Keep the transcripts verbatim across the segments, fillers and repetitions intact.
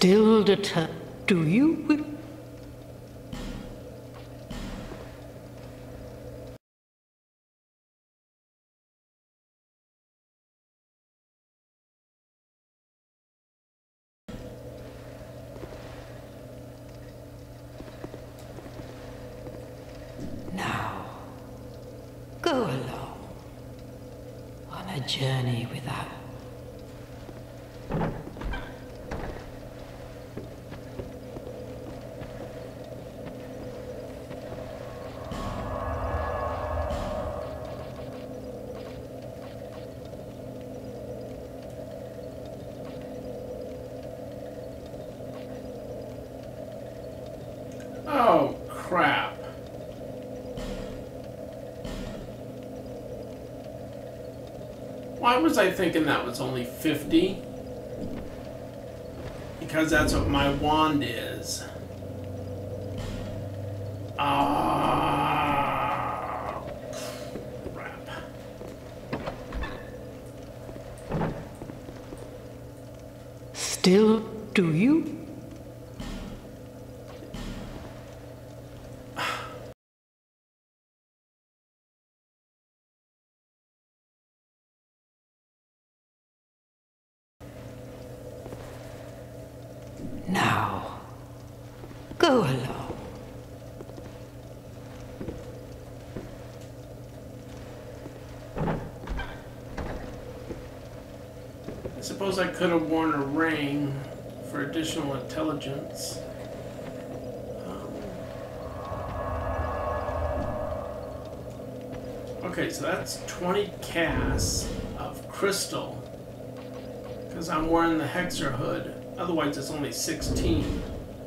Still determined, do you? Now, go along on a journey without. Oh, crap. Why was I thinking that was only fifty? Because that's what my wand is. Ah, crap. Still, do you? Now, go along. I suppose I could have worn a ring for additional intelligence. Um, okay, so that's twenty casts of crystal. Because I'm wearing the Hexer hood. Otherwise, it's only sixteen.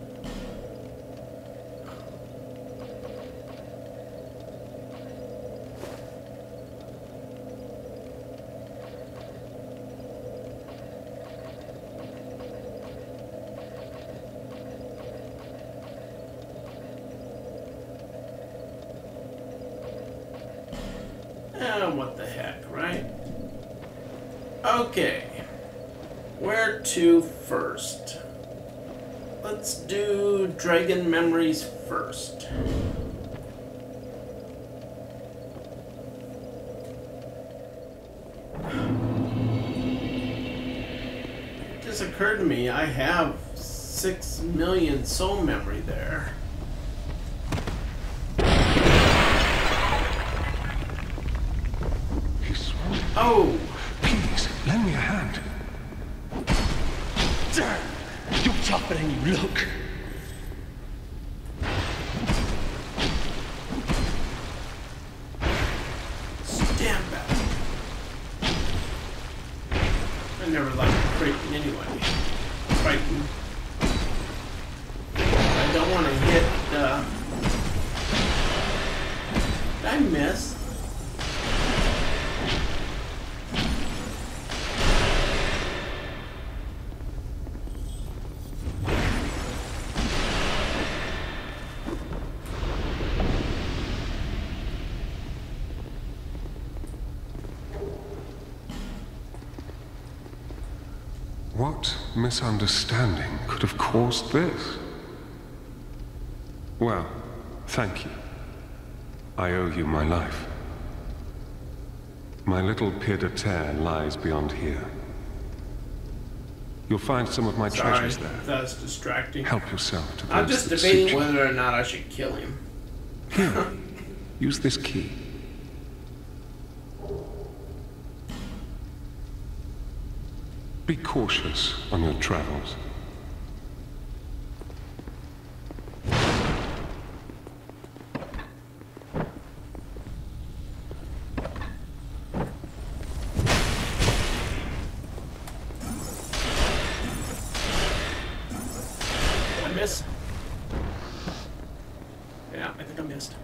Eh, what the heck, right? Okay. Where to first? Let's do Dragon Memories first. It just occurred to me I have six million soul memory there. Oh! Please, lend me a hand. You're tougher than you look. Stand back. I never liked Creighton anyway. Creighton. I don't want to hit, uh... Did I miss? What misunderstanding could have caused this? Well, thank you. I owe you my life. My little pied-à-terre lies beyond here. You'll find some of my Sorry, treasures there. that's distracting. Help yourself to I'm those just that debating suit you. whether or not I should kill him. Here, use this key. Be cautious on your travels. Did I miss? Yeah, I think I missed.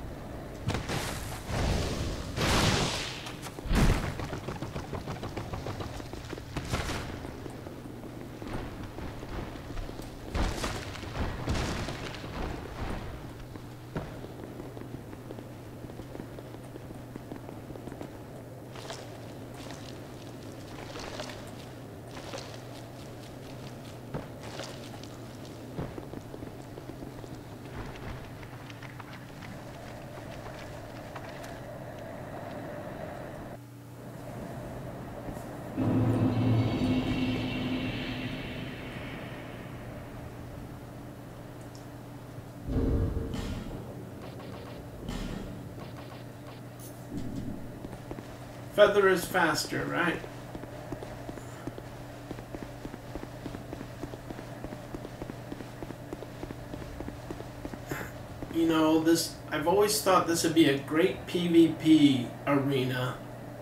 feather is faster, right? You know, this, I've always thought this would be a great PvP arena.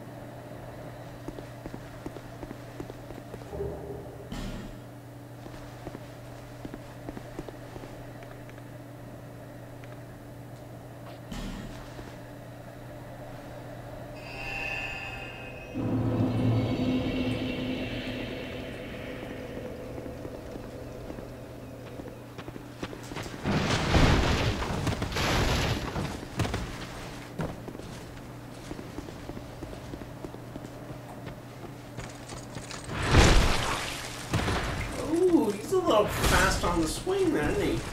Fast on the swing there, isn't he?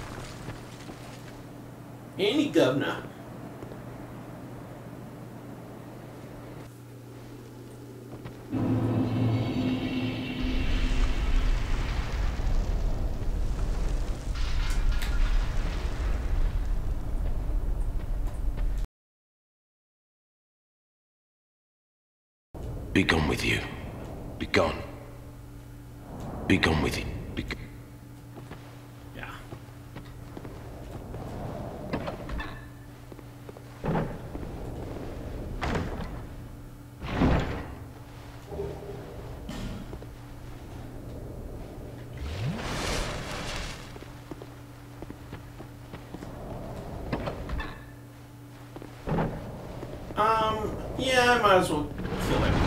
Ain't he, governor? Be gone with you. Be gone. Be gone with you. Be gone. Um, yeah, I might as well kill everything.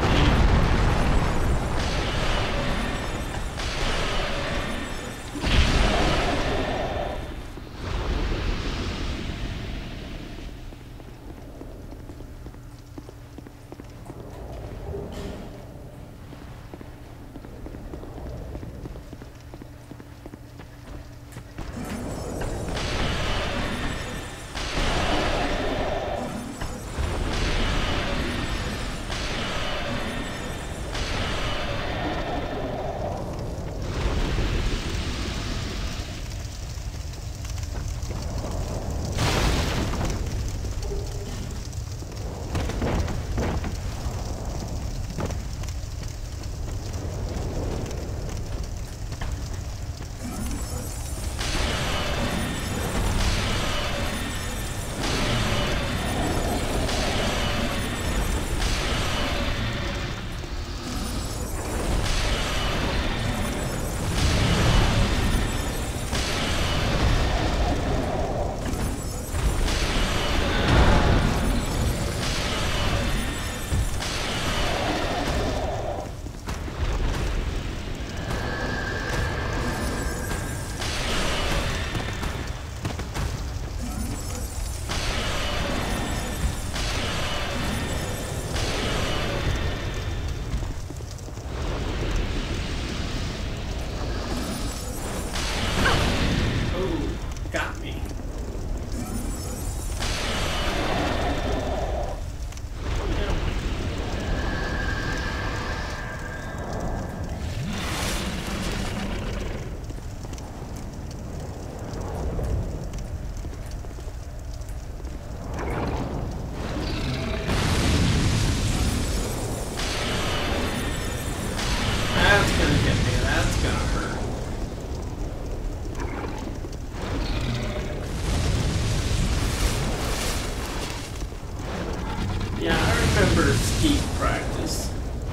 remember skeet practice.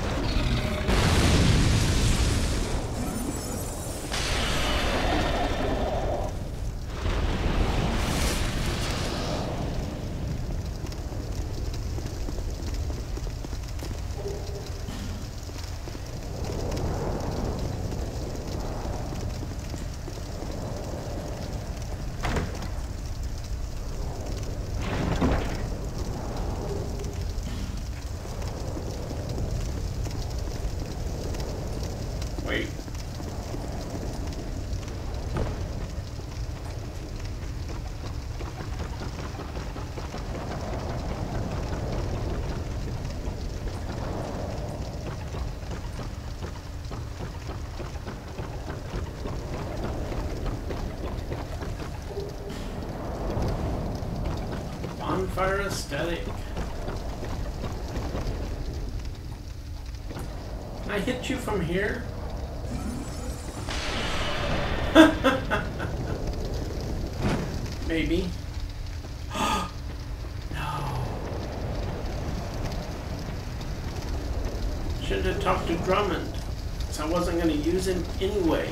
Wait. Bonfire aesthetic. Can I hit you from here? Maybe. No. Shouldn't have talked to Drummond, because I wasn't going to use him anyway.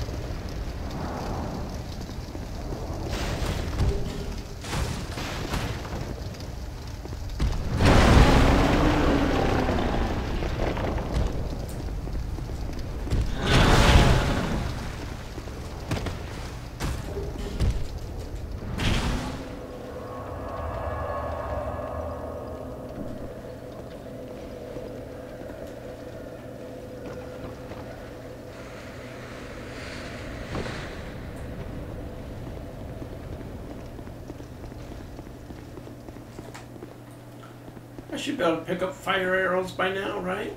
I should be able to pick up fire arrows by now, right?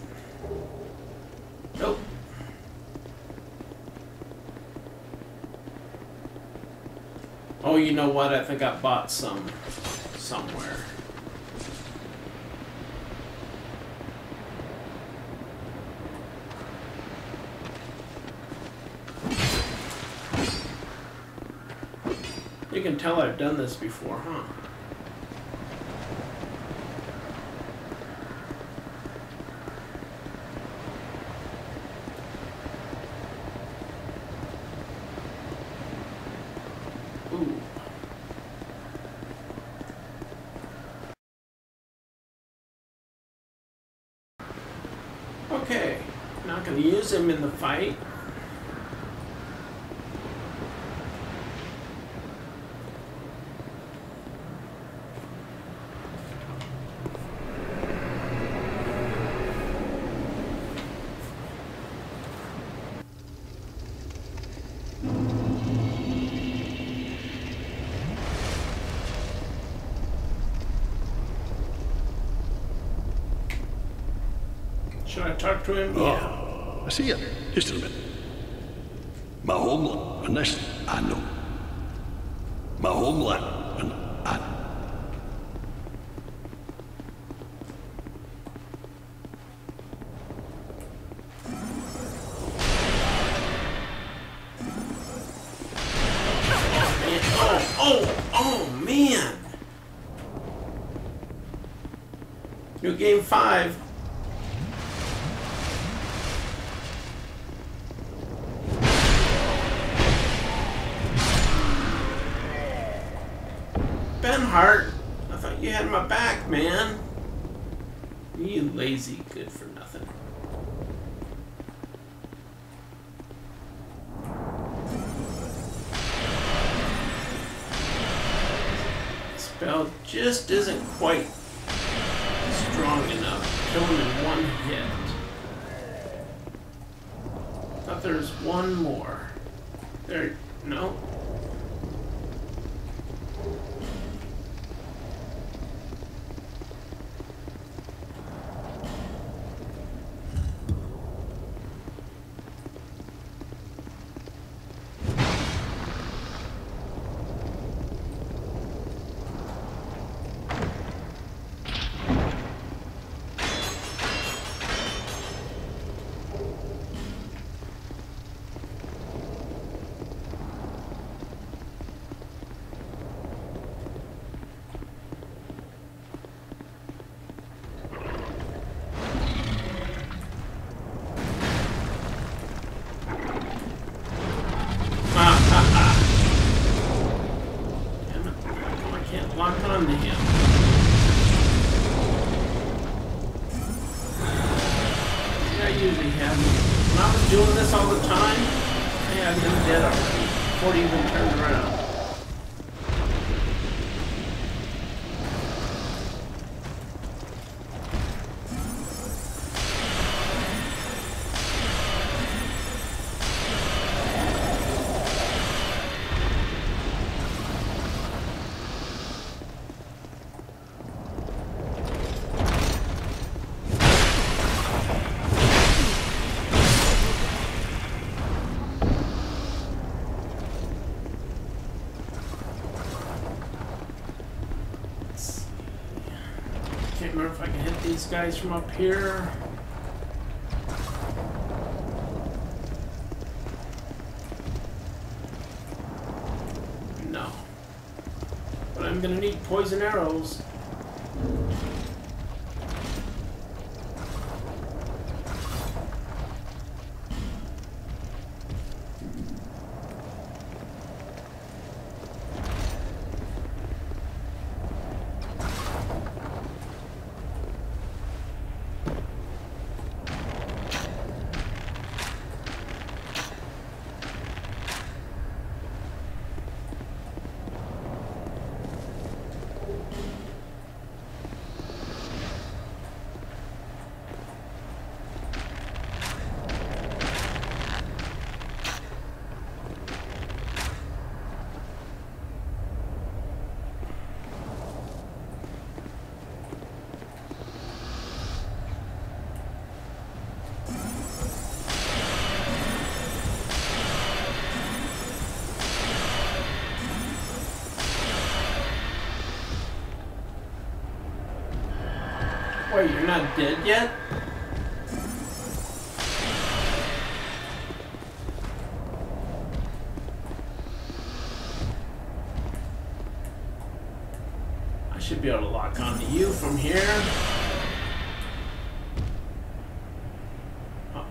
Nope. Oh, you know what? I think I bought some somewhere. You can tell I've done this before, huh? Okay, not going to use him in the fight. Should I talk to him? Oh, Yeah. I see you. Just a minute. My homeland, and this I know. My homeland, and I. Oh, oh, oh, man! New game five. Benhart, I thought you had my back, man. You lazy good for nothing. Spell just isn't quite strong enough. Kill him in one hit. Thought there was one more. There, no. Lock on to him. I usually have him. When I was doing this all the time, I had him dead already before he even turned around. Can't remember if I can hit these guys from up here. I'm gonna need poison arrows. Wait, you're not dead yet? I should be able to lock onto you from here. Oh.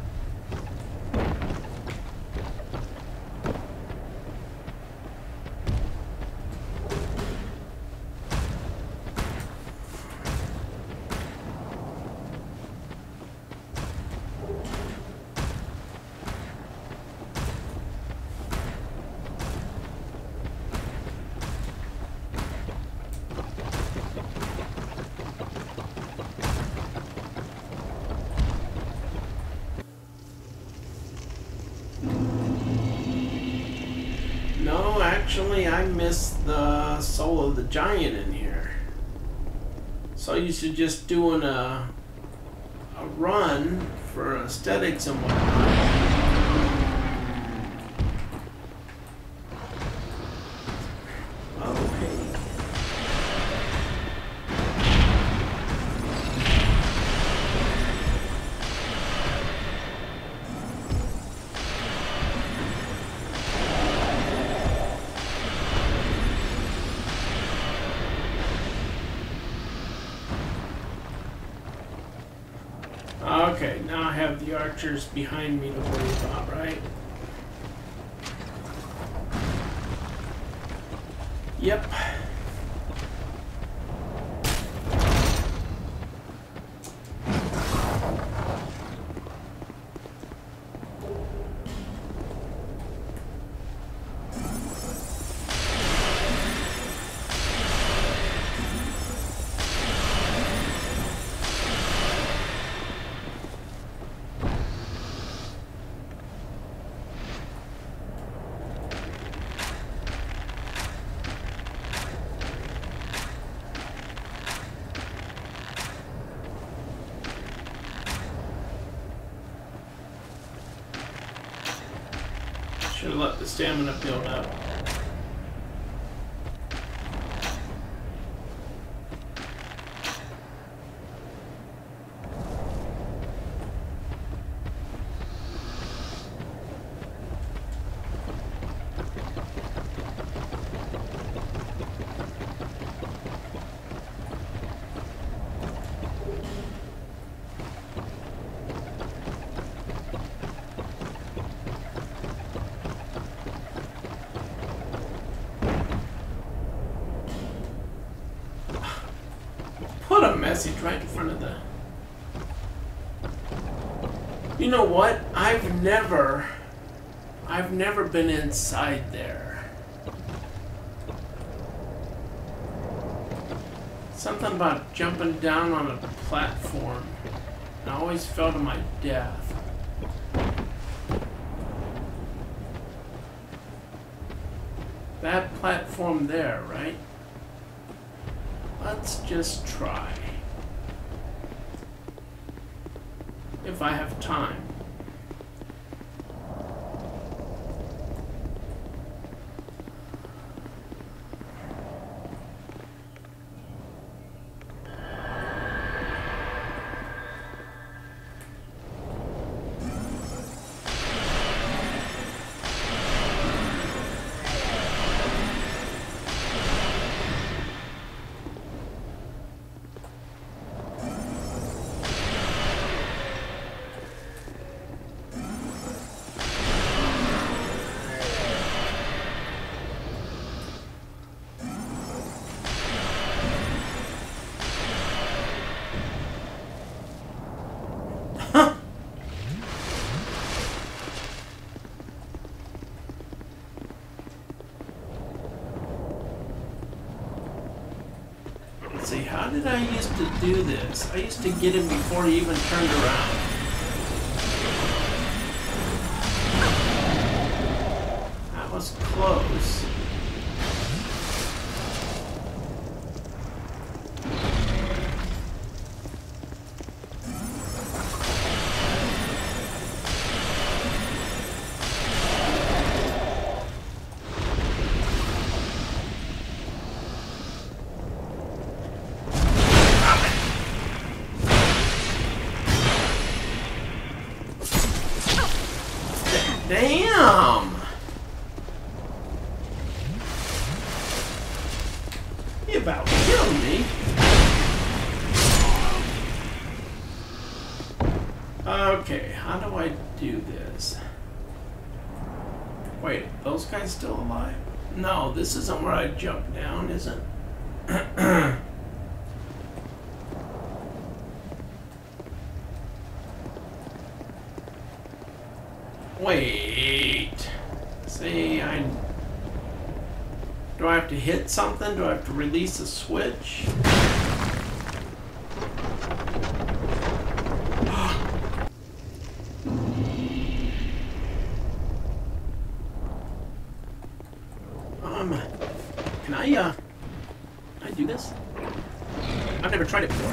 No, actually, I missed the soul of the giant in here. So you should just doing a a run for aesthetics and whatnot. Oh, hey. Okay, now I have the archers behind me to worry about, right? Yep. Should have let the stamina build up. Put a message right in front of the... You know what? I've never... I've never been inside there. Something about jumping down on a platform. I always fell to my death. That platform there, right? Let's just try. If I have time. Let's see, how did I used to do this? I used to get him before he even turned around. That was close. Damn! You about killed me. Okay, how do I do this? Wait, those guys still alive? No, this isn't where I jump down, is it? Wait. See, I... Do I have to hit something? Do I have to release a switch? um, can I, uh... Can I do this? I've never tried it before.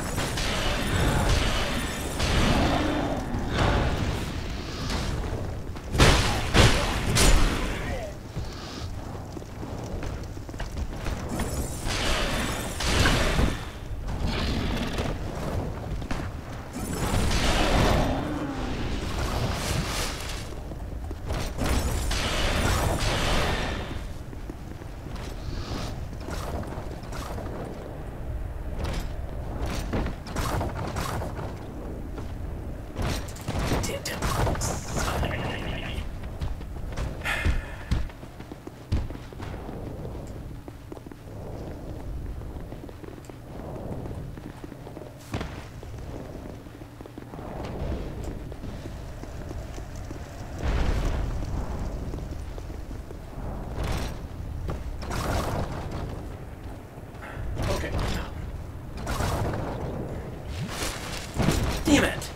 Damn it!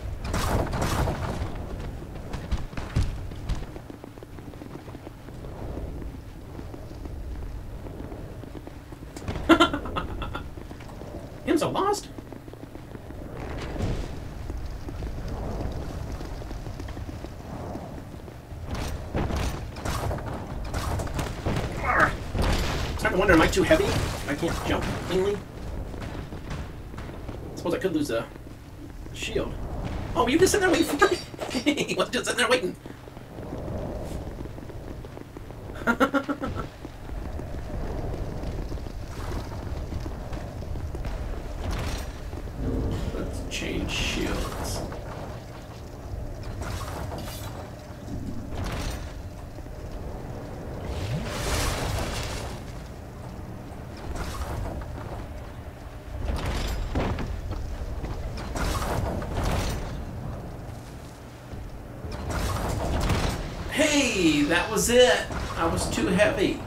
I'm so lost. Starting to wonder, am I too heavy? I can't jump cleanly. Suppose I could lose a shield. Oh, you just sitting there waiting for me. He was just sitting there waiting. Let's change shields. Hey, that was it. I was too heavy.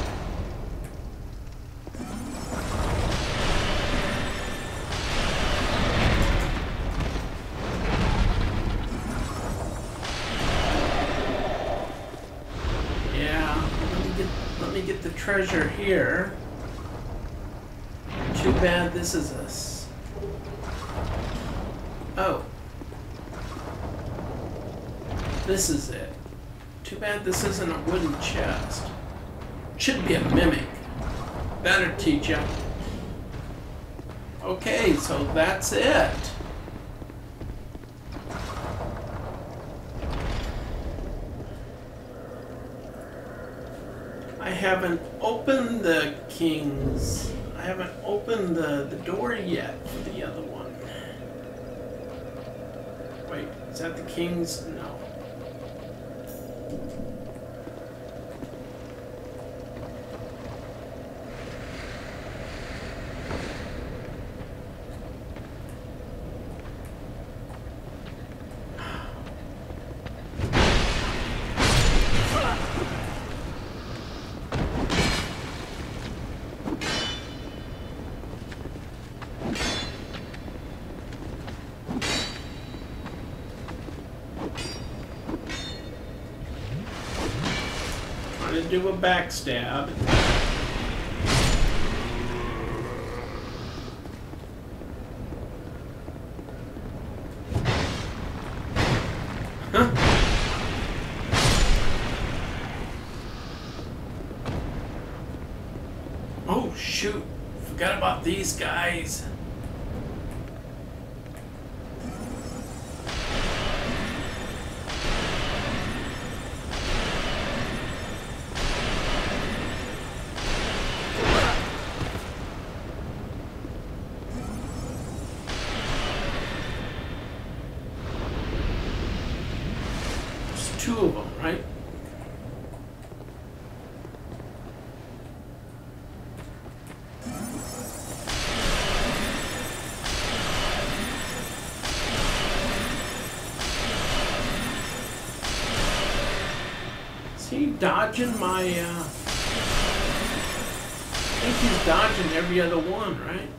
Yeah, let me get let me get the treasure here. Too bad this is us. Oh. This is it. Too bad this isn't a wooden chest. Should be a mimic. Better teach ya. Okay, so that's it. I haven't opened the king's... I haven't opened the, the door yet for the other one. Wait, is that the king's? No. do a backstab. Huh? Oh shoot, forgot about these guys. Two of them, right? Is he dodging my, uh... I think he's dodging every other one, right?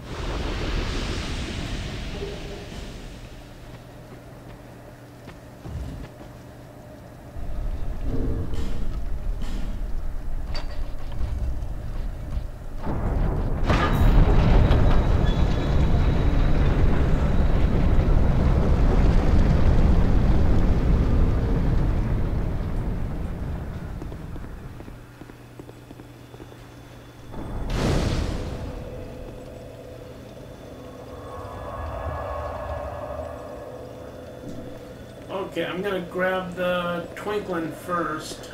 Okay, I'm gonna grab the twinkling first.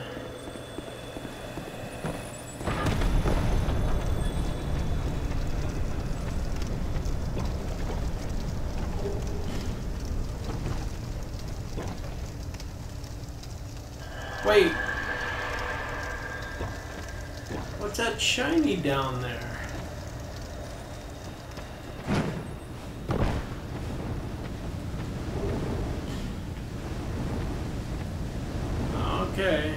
Wait. What's that shiny down there? Okay.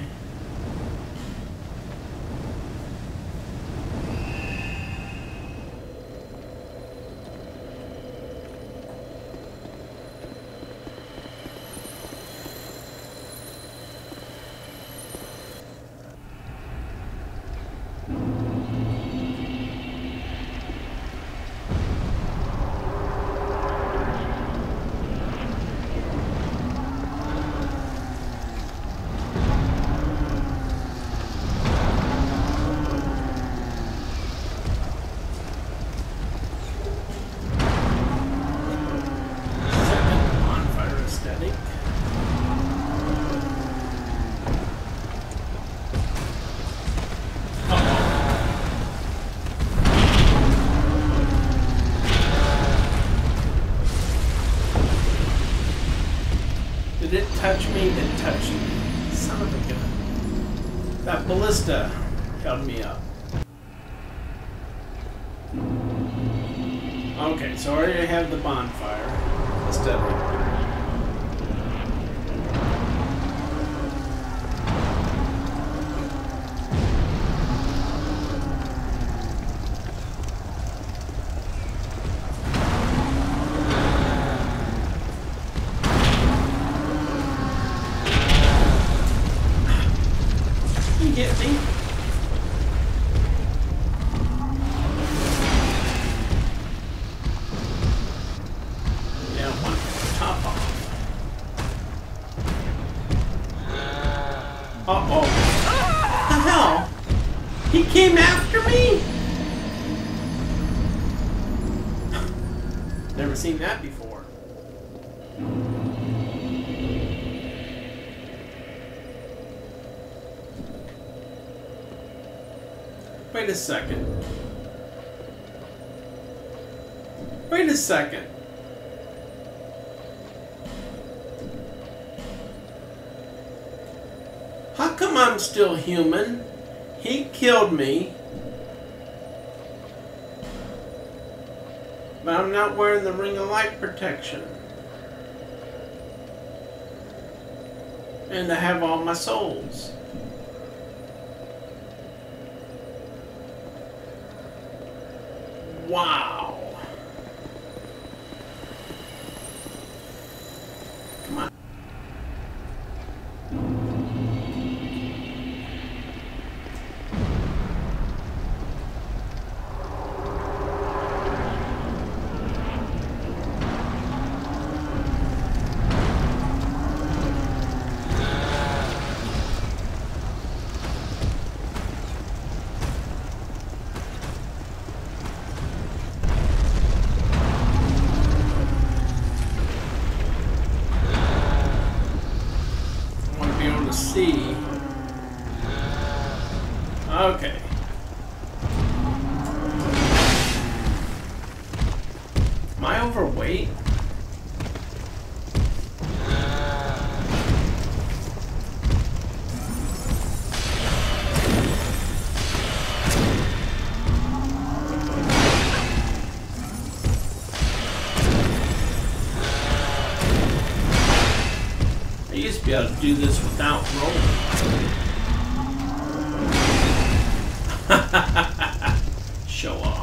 Did it touch me? It touched me. Son of a gun. That ballista held me up. Okay, so I already have the bonfire. Steady. Get me. Yeah, one top off. Uh oh. What the hell? He came after me? Never seen that before. Wait a second. Wait a second. How come I'm still human? He killed me. But I'm not wearing the ring of light protection. And I have all my souls. Wow. Come on. Am I overweight? I used to be able to do this without rolling. Show off.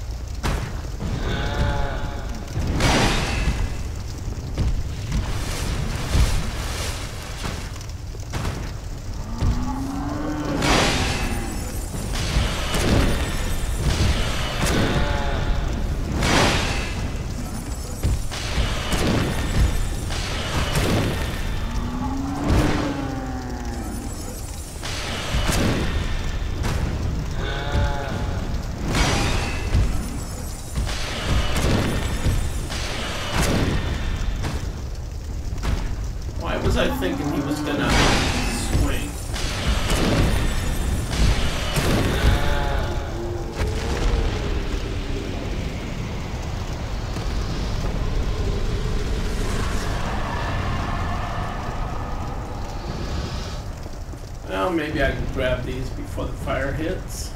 Was I thinking he was gonna swing? Well, maybe I can grab these before the fire hits.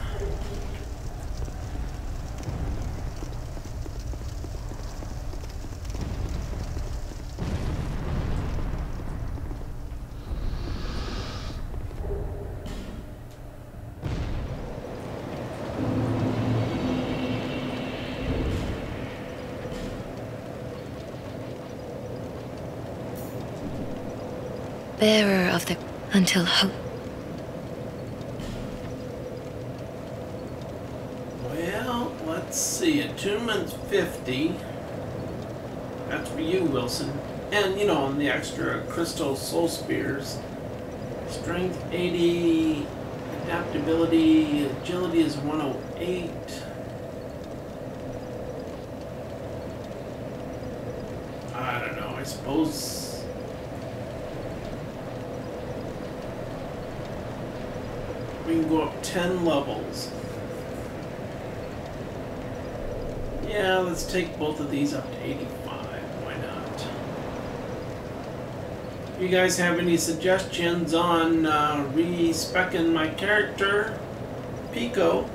Bearer of the until hope. Well, let's see. Attunement's fifty. That's for you, Wilson. And, you know, on the extra crystal soul spears. Strength eighty. Adaptability. Agility is one oh eight. I don't know. I suppose... we can go up ten levels. Yeah, let's take both of these up to eighty-five. Why not? If you guys have any suggestions on uh, re-speccing my character, Pico,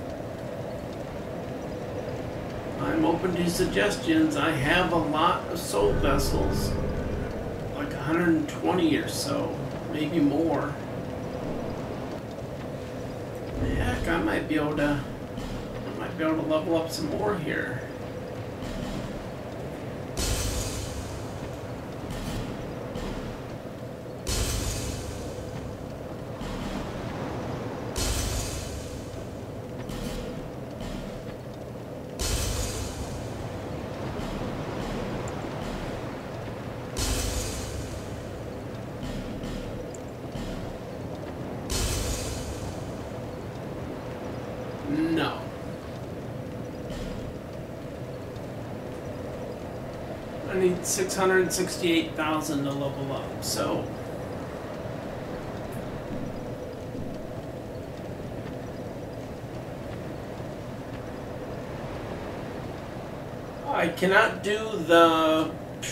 I'm open to suggestions. I have a lot of soul vessels, like one hundred twenty or so, maybe more. Heck, I might be able to, I might be able to level up some more here. No. I need six hundred sixty-eight thousand to level up, so... I cannot do the...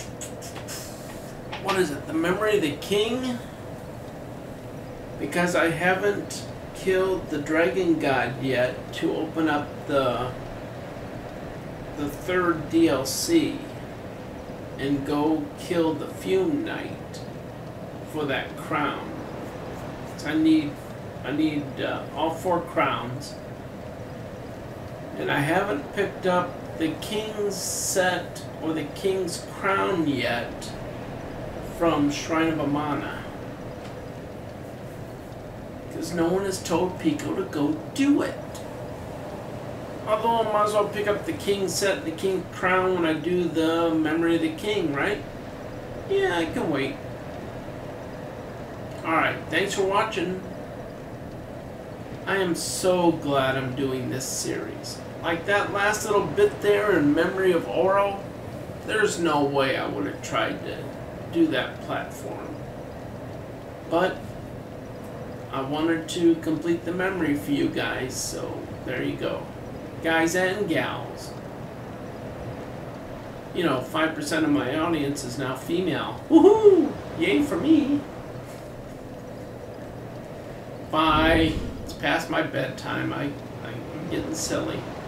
what is it? The Memory of the King? Because I haven't killed the Dragon God yet to open up the the third D L C and go kill the Fume Knight for that crown. So I need I need uh, all four crowns, and I haven't picked up the King's set or the King's crown yet from Shrine of Amana. Because no one has told Pico to go do it. Although I might as well pick up the King set, the King crown when I do the Memory of the King, right? Yeah, I can wait. Alright, thanks for watching. I am so glad I'm doing this series. Like that last little bit there in Memory of Oro, there's no way I would have tried to do that platform. But I wanted to complete the memory for you guys, so there you go. Guys and gals. you know, five percent of my audience is now female. Woohoo! Yay for me. Bye. It's past my bedtime. I, I'm getting silly.